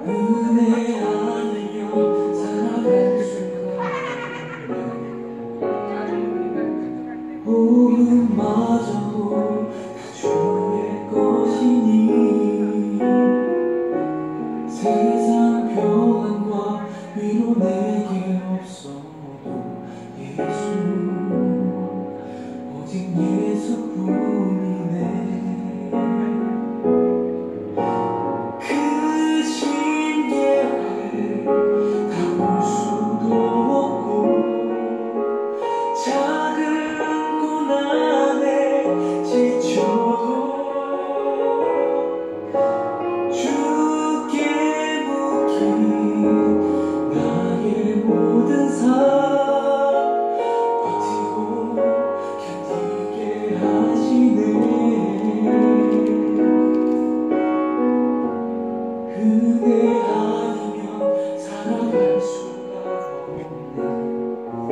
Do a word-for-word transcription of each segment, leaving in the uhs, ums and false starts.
은혜 아니면 살아갈 수가 없네. 호흡마저도 다 주의 것이니 세상 평안과 위로 내게 없어도 예수 오직 예수뿐이네. 그 신계를 다 볼 수도 없고 작은 고난에 지쳐도 주께 묶인 나의 모든 삶 버티고 견디게 하시네. 은혜 아니면 살아갈 수가 없네.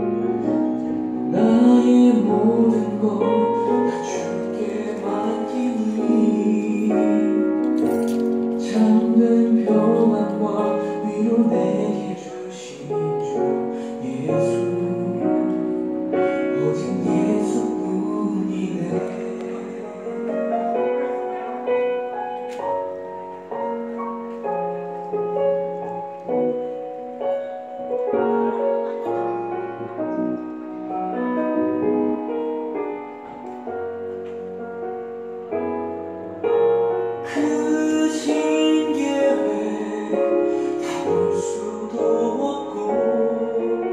나의 모든 것 다 주께 맡기니 참된 평안과 위로 내게 주신 주 예수 오직 예수뿐이네. 그 신계회 다 볼 수도 없고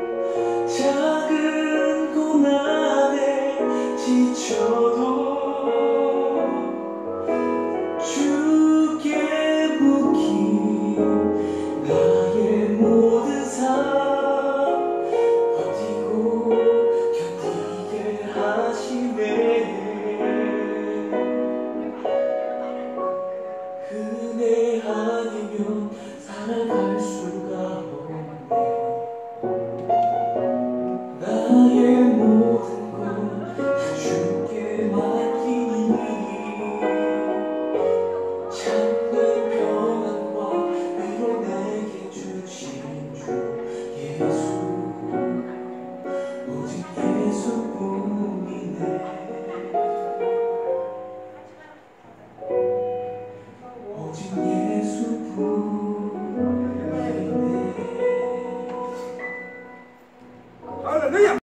작은 고난에 지쳐도 주께 묶인 나의 모든 삶 버티고 견디게 하시네. 은혜 아니면 살아갈 수가 없네. 나의 모든 것 다 주께 맡기니 참된 평안과 위로 내게 주신 주 예수 오직 예수뿐이네. 오직 예수뿐이네. 할렐루야.